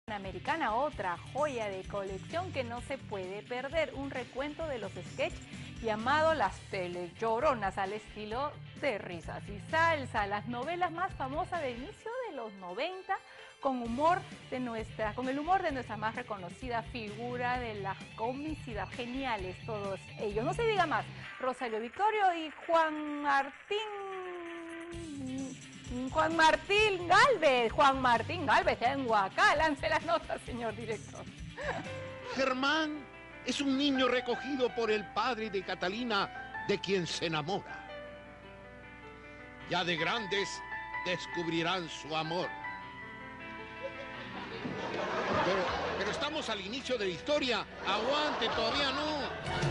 Americana, otra joya de colección que no se puede perder, un recuento de los sketches llamado Las Telelloronas, al estilo de Risas y Salsa, las novelas más famosas del inicio de los 90, con el humor de nuestra más reconocida figura de la comicidad, geniales todos ellos, no se diga más, Rosario Vittorio y Juan Martín Galvez, tengo acá, lance las notas, señor director. Germán es un niño recogido por el padre de Catalina, de quien se enamora. Ya de grandes descubrirán su amor. Pero estamos al inicio de la historia. Aguante, todavía no.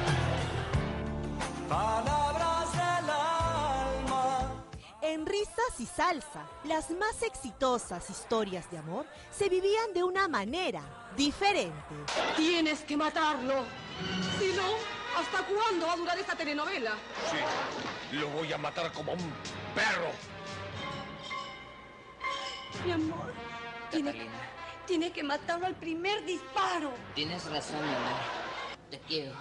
Palabras del alma. En Risas y Salsa, las más exitosas historias de amor se vivían de una manera diferente. Tienes que matarlo. Si no, ¿hasta cuándo va a durar esta telenovela? Sí, lo voy a matar como un perro. Mi amor, tiene que matarlo al primer disparo. Tienes razón, mi amor. Te quiero.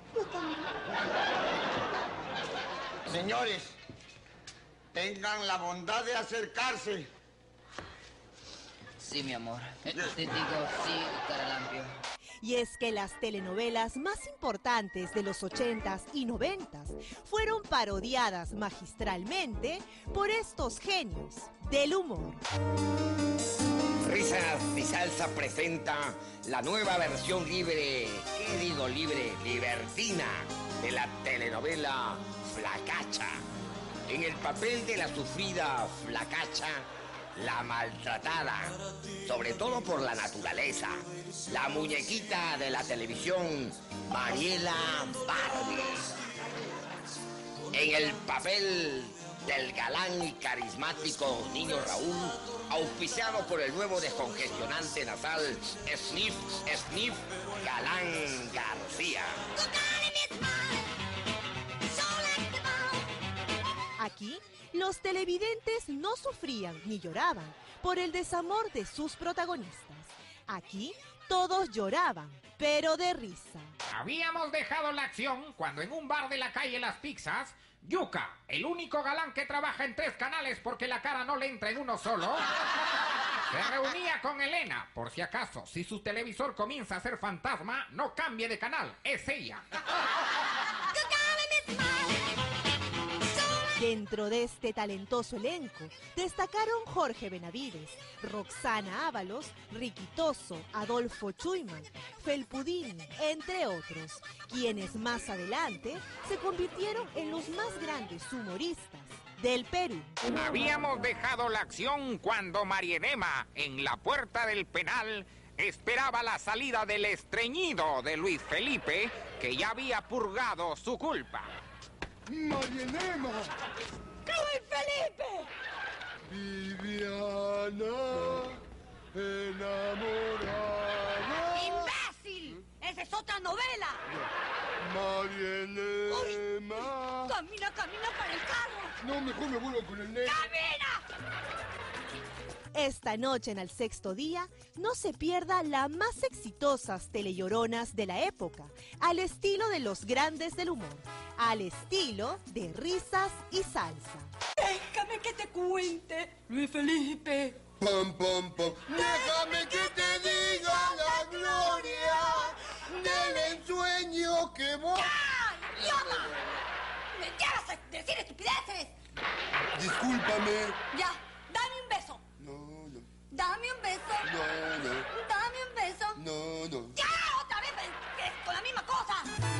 Señores, tengan la bondad de acercarse. Sí, mi amor. Te digo sí, Caralampio. Y es que las telenovelas más importantes de los 80s y 90s fueron parodiadas magistralmente por estos genios del humor. Risas y Salsa presenta la nueva versión libre, ¿qué digo libre? Libertina de la telenovela Flacacha. En el papel de la sufrida Flacacha, la maltratada, sobre todo por la naturaleza, la muñequita de la televisión, Mariela Barbie. En el papel del galán y carismático niño Raúl, auspiciado por el nuevo descongestionante nasal Sniff, Sniff, Galán García. Aquí, los televidentes no sufrían ni lloraban por el desamor de sus protagonistas. Aquí, todos lloraban, pero de risa. Habíamos dejado la acción cuando en un bar de la calle Las Pizzas, Yuca, el único galán que trabaja en 3 canales porque la cara no le entra en uno solo, se reunía con Elena, por si acaso, si su televisor comienza a ser fantasma, no cambie de canal, es ella. Dentro de este talentoso elenco destacaron Jorge Benavides, Roxana Ábalos, Riquitoso, Adolfo Chuyman, Felpudini, entre otros, quienes más adelante se convirtieron en los más grandes humoristas del Perú. Habíamos dejado la acción cuando Marienema, en la puerta del penal, esperaba la salida del estreñido de Luis Felipe, que ya había purgado su culpa. ¡Marienema! ¡Luis Felipe! Viviana, enamorada. ¡Imbécil! ¡Esa es otra novela! Marienema. ¡Camina para el carro! No, mejor me vuelvo con el negro. ¡Camina! Esta noche en Al Sexto Día, no se pierda las más exitosas telelloronas de la época, al estilo de los grandes del humor, al estilo de Risas y Salsa. Déjame que te cuente, Luis Felipe. Pam, pam, pam. Déjame que te diga la gloria del ensueño que vos... ¡Ay, idiota! ¡Me llevas a decir estupideces! Discúlpame. Ya, dame un beso. No. Dame un beso. No. Dame un beso. No. ¡Ya! ¡Otra vez con la misma cosa!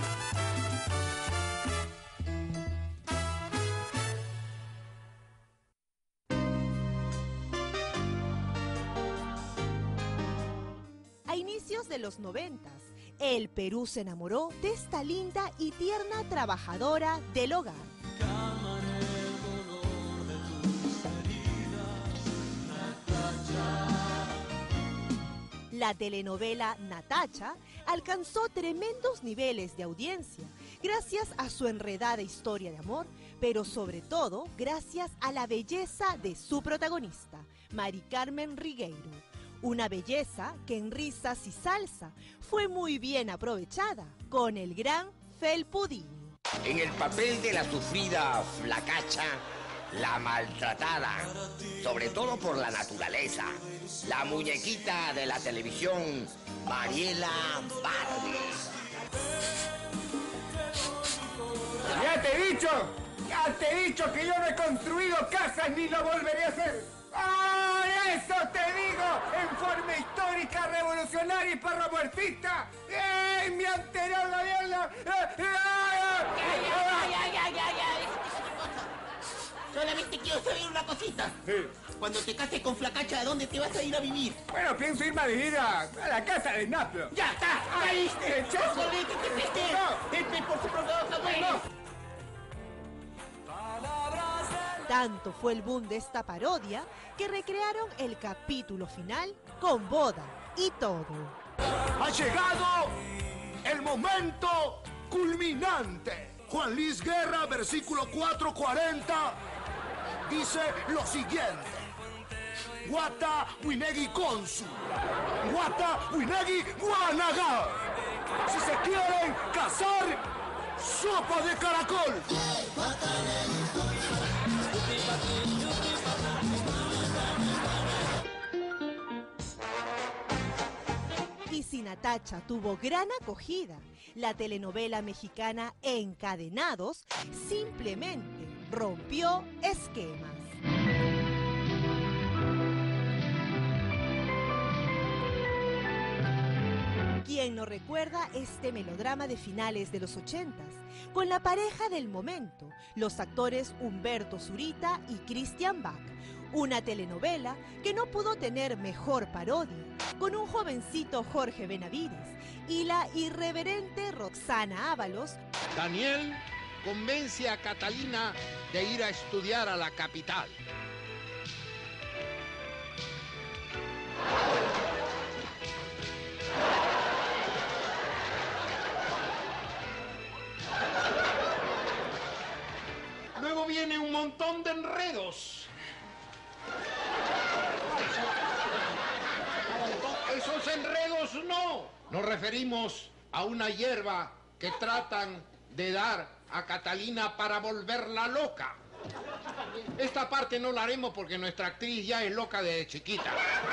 A inicios de los 90s, el Perú se enamoró de esta linda y tierna trabajadora del hogar. La telenovela Natacha alcanzó tremendos niveles de audiencia gracias a su enredada historia de amor, pero sobre todo gracias a la belleza de su protagonista, Mari Carmen Rigueiro, Una belleza que en Risas y Salsa fue muy bien aprovechada con el gran Felpudini. En el papel de la sufrida Flacacha, la maltratada, sobre todo por la naturaleza, la muñequita de la televisión, Mariela Barbie. Ya te he dicho que yo no he construido casas ni lo volveré a hacer. ¡Ah, eso te digo! En forma histórica, revolucionaria y parromuertista. ¡Mi anterior gobierno! Solamente quiero saber una cosita. Cuando te cases con Flacacha, ¿a dónde te vas a ir a vivir? Bueno, pienso irme a vivir a la casa de Naplo. ¡Ya está! ¡Caíste! ¡Chazo! ¡Por su propia bueno! Tanto fue el boom de esta parodia que recrearon el capítulo final con boda y todo. Ha llegado el momento culminante. Juan Luis Guerra, versículo 440, dice lo siguiente. Guata Winegi Konsu. Guata Winegi Guanaga. Si se quieren casar, sopa de caracol. Y si Natacha tuvo gran acogida, la telenovela mexicana Encadenados simplemente rompió esquemas. ¿Quién no recuerda este melodrama de finales de los 80s? Con la pareja del momento, los actores Humberto Zurita y Christian Bach. Una telenovela que no pudo tener mejor parodia, con un jovencito Jorge Benavides y la irreverente Roxana Ábalos. Daniel convence a Catalina de ir a estudiar a la capital. Luego viene un montón de enredos. Esos enredos no. Nos referimos a una hierba que tratan de dar a Catalina para volverla loca. Esta parte no la haremos porque nuestra actriz ya es loca desde chiquita.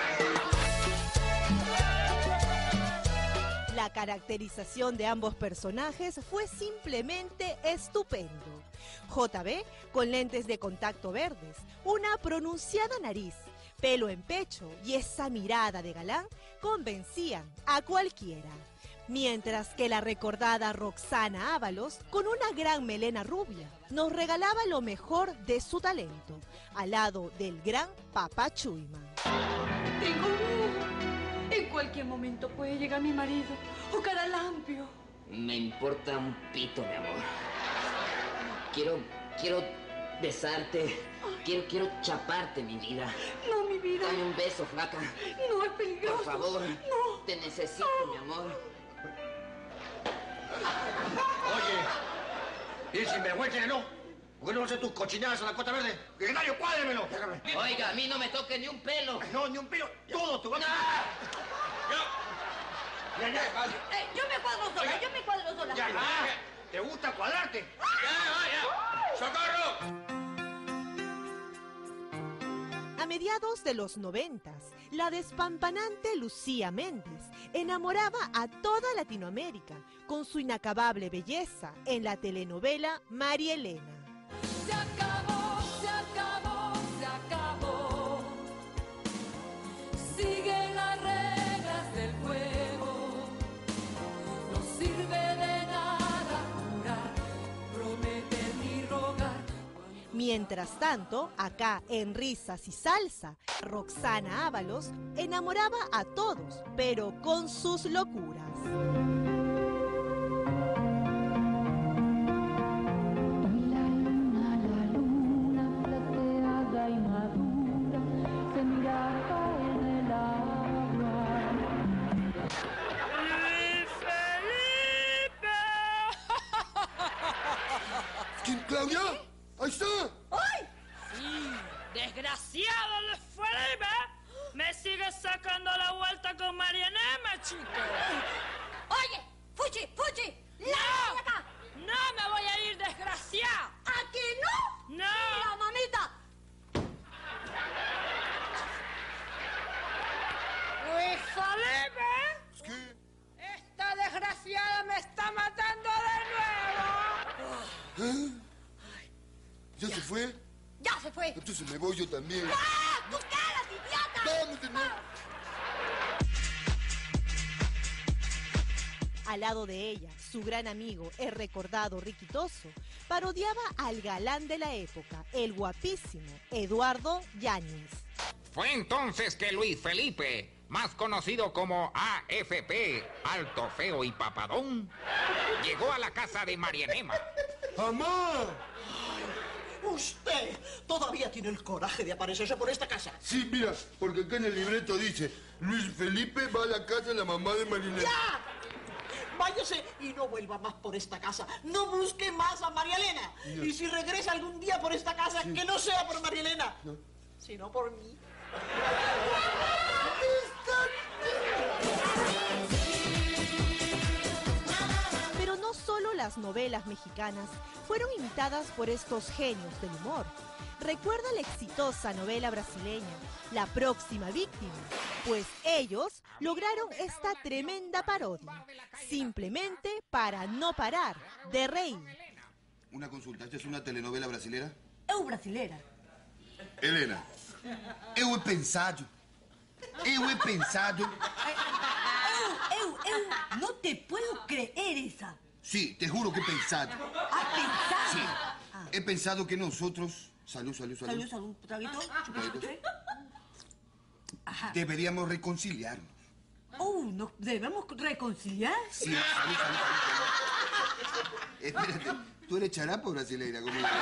La caracterización de ambos personajes fue simplemente estupendo. JB con lentes de contacto verdes, una pronunciada nariz, pelo en pecho y esa mirada de galán convencían a cualquiera. Mientras que la recordada Roxana Ábalos, con una gran melena rubia, nos regalaba lo mejor de su talento, al lado del gran Papá Chuyman. Tengo miedo. En cualquier momento puede llegar mi marido o Caralampio. Me importa un pito, mi amor. Quiero besarte. Quiero chaparte, mi vida. No, mi vida. Dame un beso, flaca. No, es peligroso. Por favor. No. Te necesito, mi amor. Oye, y sinvergüenza, ¿no? ¿Por qué no haces tus cochinadas a la Costa Verde? ¡Secretario, cuádremelo! Oiga, a mí no me toque ni un pelo. No, ni un pelo. Todo tu gato. Yo me cuadro sola, yo me cuadro sola. Ya, ¿te gusta cuadrarte? Ya. ¡Socorro! A mediados de los 90s, la despampanante Lucía Méndez enamoraba a toda Latinoamérica con su inacabable belleza en la telenovela María Elena. Se acabó, se acabó, se acabó. Sigue las reglas del juego. No sirve de nada jurar, prometer ni rogar. Mientras tanto, acá en Risas y Salsa, Roxana Ábalos enamoraba a todos, pero con sus locuras. ¿Quién, Claudia? ¡Ahí está! ¡Ay! Sí, desgraciado Luis Felipe. Me sigue sacando la chico. Oye, Fuchi, Fuchi, lárgate de acá. No me voy a ir, desgraciado. ¿Aquí no? No. Mira, mamita. Luis Felipe. ¿Qué? Esta desgraciada me está matando de nuevo. ¿Eh? ¿Ya se fue? Ya se fue. Entonces me voy yo también. ¡Ah! ¡Tú quedas, idiota! Vamos de nuevo. Al lado de ella, su gran amigo, el recordado Riquitoso, parodiaba al galán de la época, el guapísimo Eduardo Yáñez. Fue entonces que Luis Felipe, más conocido como AFP, Alto, Feo y Papadón, llegó a la casa de Marianema. ¡Mamá! Usted todavía tiene el coraje de aparecerse por esta casa. Sí, mira, porque acá en el libreto dice, Luis Felipe va a la casa de la mamá de Marinela. ¡Ya! Váyase y no vuelva más por esta casa. No busque más a María Elena. No. Y si regresa algún día por esta casa, que no sea por María Elena, sino por mí. Pero no solo las novelas mexicanas fueron imitadas por estos genios del humor. Recuerda la exitosa novela brasileña, La próxima víctima, pues ellos lograron esta tremenda parodia, simplemente para no parar de reír. Una consulta, ¿esta es una telenovela brasilera? Eu brasilera. Helena, eu he pensado, Eu no te puedo creer esa. sí, te juro que he pensado. ¿Has pensado? Sí, he pensado que nosotros, salud, Salud, un traguito. Chupadito. Deberíamos reconciliarnos. Oh, ¿nos debemos reconciliar? Sí, salud. Espérate, tú eres charapa o brasileira, ¿cómo es?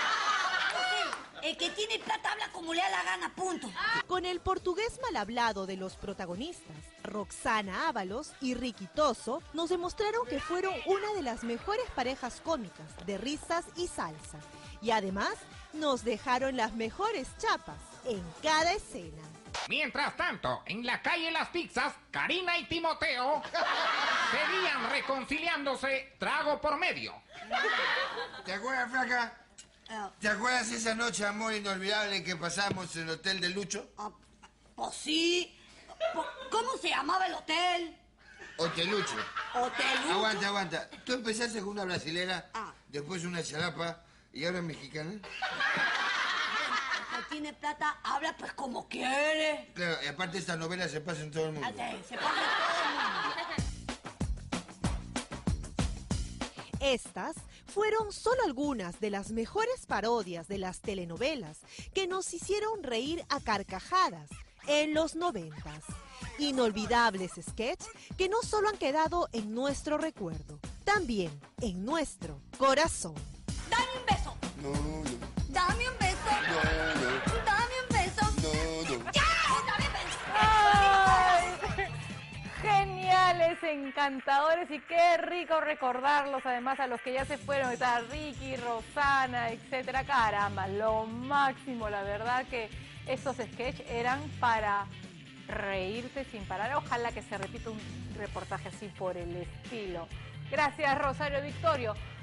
El que tiene plata habla como le da la gana, punto. Con el portugués mal hablado de los protagonistas, Roxana Ábalos y Riquitoso, nos demostraron que fueron una de las mejores parejas cómicas de risas y salsa. Y además, nos dejaron las mejores chapas en cada escena. Mientras tanto, en la calle Las Pizzas, Karina y Timoteo seguían reconciliándose trago por medio. ¿Te acuerdas, Flaca? ¿Te acuerdas esa noche, amor inolvidable, que pasamos en el hotel de Lucho? Pues sí. ¿Cómo se llamaba el hotel? Hotelucho. Hotelucho. Aguanta. Tú empezaste con una brasilera, después una charapa y ahora mexicana. El que tiene plata habla pues como quiere. Claro, y aparte esta novela se pasa en todo el mundo. Se pasa en todo el mundo. Estas fueron solo algunas de las mejores parodias de las telenovelas que nos hicieron reír a carcajadas en los 90s. Inolvidables sketches que no solo han quedado en nuestro recuerdo, también en nuestro corazón. ¡Dame un beso! No. ¡Dame un beso! No. ¡Dame un beso! No. ¡Ya! ¡Dame un beso! ¡Ay! Geniales, encantadores y qué rico recordarlos, además a los que ya se fueron, está Ricky, Rosana, etcétera. Caramba, lo máximo, la verdad que estos sketches eran para reírse sin parar. Ojalá que se repita un reportaje así por el estilo. Gracias, Rosario Victorio.